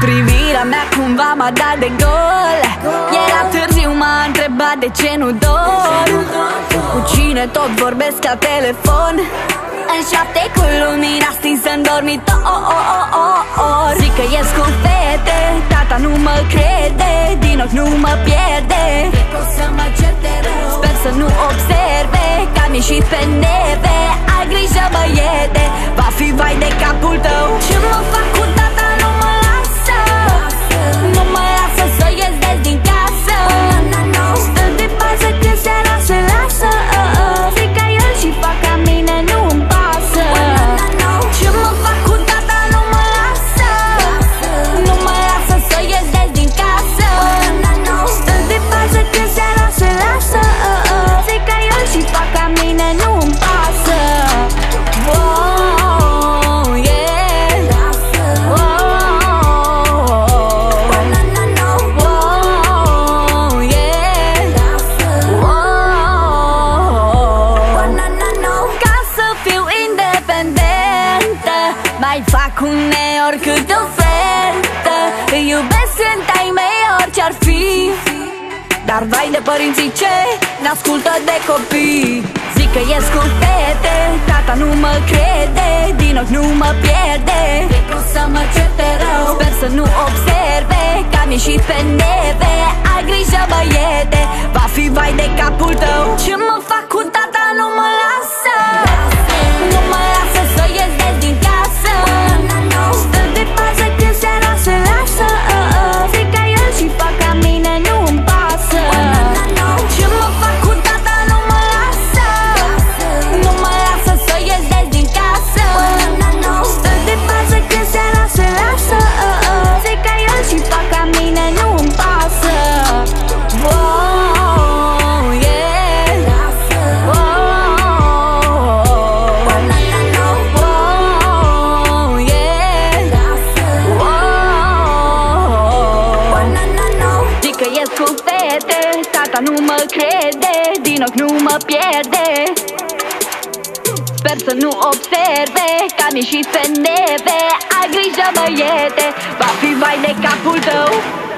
Privirea mea cumva m-a dat de gol. Era târziu, m-a întrebat de ce nu dorm. Cu cine tot vorbesc la telefon. În 7 cu lumina stinsă în dormitor. Zic că ies cu fete, tata nu mă crede, din ochi nu mă pierde. Cred că o să mă certe rău, sper să nu observe că am ieșit pe neve. Ai grijă, băiete, va fi vai de capul tău. Ce mă fac cu tata, nu mă lasă. Nu mă lasă să ies des din casă. Stă de bază când seara se lasă. Zic ca el și fac ca mine, nu-mi pasă. Ce mă fac cu tata, nu mă lasă. Nu mă lasă să ies des din casă. Stă de bază când seara se lasă. Zic ca el și fac ca mine, nu-mi pasă. Wow, yeah. Wow, yeah. Ca să fiu independentă, mai fac uneori câte ofertă. Îi iubesc, sunt ai mei orice-ar fi. Dar vai de părinții ce n-ascultă de copii. Zic că ies cu fete, tata nu mă crede, din ochi nu mă pierde. Cred că o să mă certe rău, sper să nu observe că am ieșit pe neve. Ai grijă, băiete, va fi vai de capul tău. Ce mă fac cu tata, nu mă lasă. Nu mă lasă să ies des din casă. Stă de bază când seara se lasă. Zic ca el și fac ca mine, nu-mi pasă. Ce mă fac cu tata, nu mă lasă. Nu mă lasă să ies des din casă. Stă de bază când seara se lasă. Zic ca el și fac ca mine, nu-mi pasă. Wow, yeah. Wow, yeah. Wow. Zic că ies cu fete, tata nu mă crede, din ochi nu mă pierde. Sper să nu observe că am ieșit pe neve. Ai grijă, băiete, va fi vai de capul tău.